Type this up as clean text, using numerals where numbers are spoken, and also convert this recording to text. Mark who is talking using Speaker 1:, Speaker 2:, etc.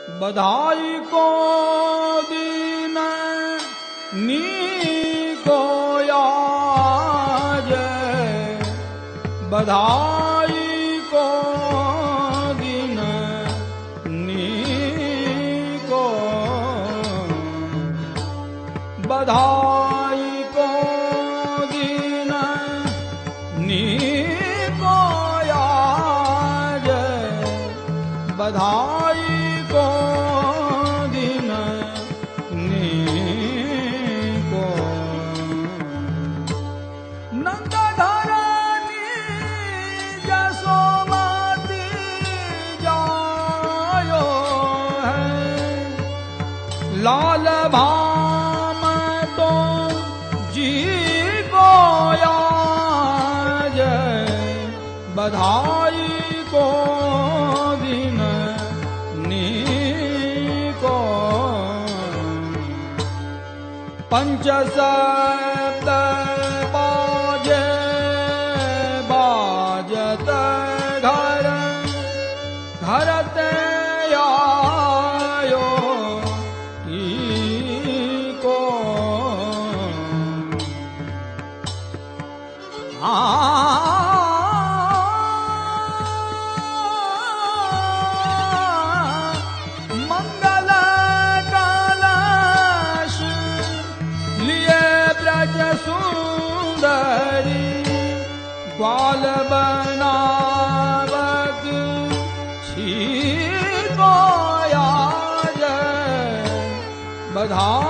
Speaker 1: बधाई को दीन नीको याज, बधाई को दीन नीको, बधाई को दीन नीको याज, बधाई को दिन नीको। नंदधर जसोमती जायो है, लाल भाम तो जी को याज, बधाई को दिन नीको। पंच सप्त बाजे बाजत घर, घरते आयो ईको। मंगल कलश लिए ब्रज सुंदरी, ग्वाल बनावत छी को याज, बधाई